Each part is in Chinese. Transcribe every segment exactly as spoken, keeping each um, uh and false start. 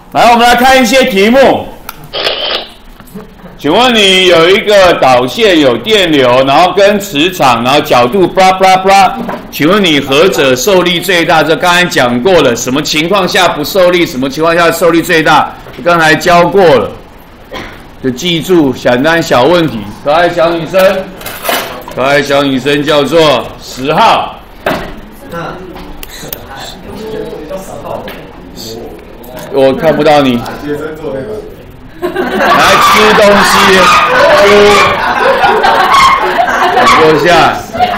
来，我们来看一些题目。请问你有一个导线有电流，然后跟磁场，然后角度 blah blah blah， 请问你何者受力最大？这刚才讲过了，什么情况下不受力，什么情况下受力最大？刚才教过了，就记住简单小问题。可爱小女生，可爱小女生叫做十号。我看不到你。来吃东西，吃，坐下。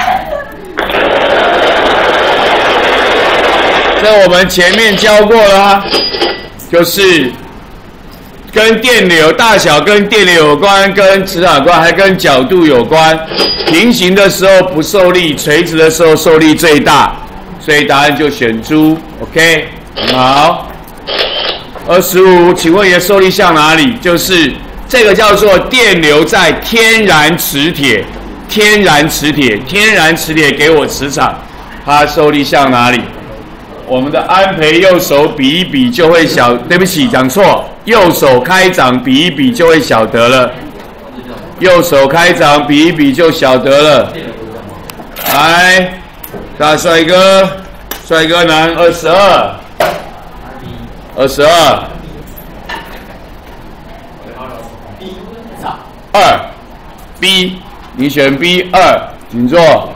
这我们前面教过了啊，就是跟电流大小跟电流有关，跟磁场有关，还跟角度有关。平行的时候不受力，垂直的时候受力最大，所以答案就选猪。OK， 好。二十五，请问你的受力向哪里？就是这个叫做电流在天然磁铁，天然磁铁，天然磁铁给我磁场，它受力向哪里？我们的安培右手比一比就会晓，对不起，讲错，右手开掌比一比就会晓得了，右手开掌比一比就晓得了。来，大帅哥，帅哥男，二十二。二十二，二 ，B， 你选 B 二，请坐。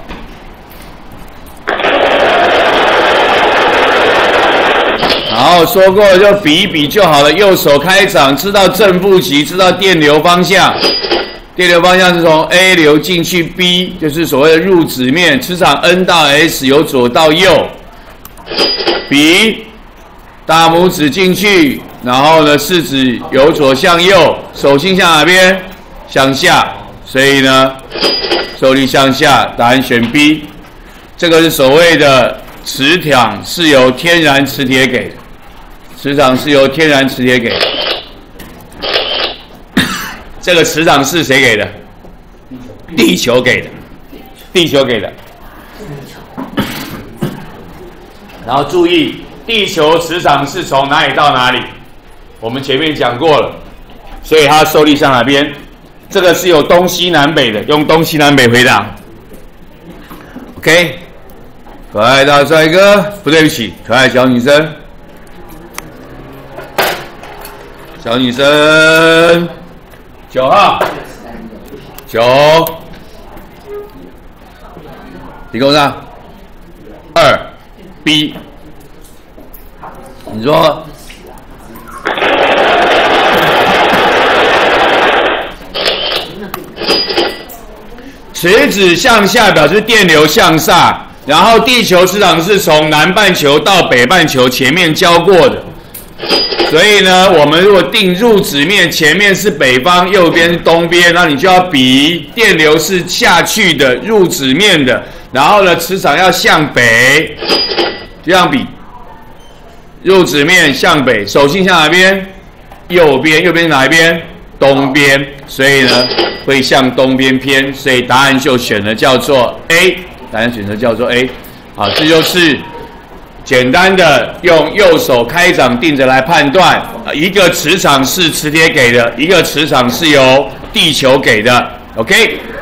好，说过了就比一比就好了。右手开掌，知道正负极，知道电流方向。电流方向是从 A 流进去 B， 就是所谓的入子面，磁场 N 到 S 由左到右。比。大拇指进去，然后呢，食指由左向右，手心向哪边？向下，所以呢，受力向下，答案选 B。这个是所谓的磁场是由天然磁铁给的，磁场是由天然磁铁给的。这个磁场是谁给的？地球给的，地球给的。然后注意。地球磁场是从哪里到哪里？我们前面讲过了，所以它受力向哪边？这个是有东西南北的，用东西南北回答。OK， 可爱大帅哥，不对不起，可爱小女生，小女生，九号，九，提供上，二 B。你说，磁子向下表示电流向上，然后地球磁场是从南半球到北半球，前面教过的。所以呢，我们如果定入子面，前面是北方，右边是东边，那你就要比电流是下去的，入子面的，然后呢，磁场要向北，这样比。入子面向北，手心向哪边？右边，右边是哪一边？东边，所以呢会向东边偏，所以答案就选了叫做 A， 答案选择叫做 A。好，这就是简单的用右手开掌定着来判断，一个磁场是磁铁给的，一个磁场是由地球给的。OK。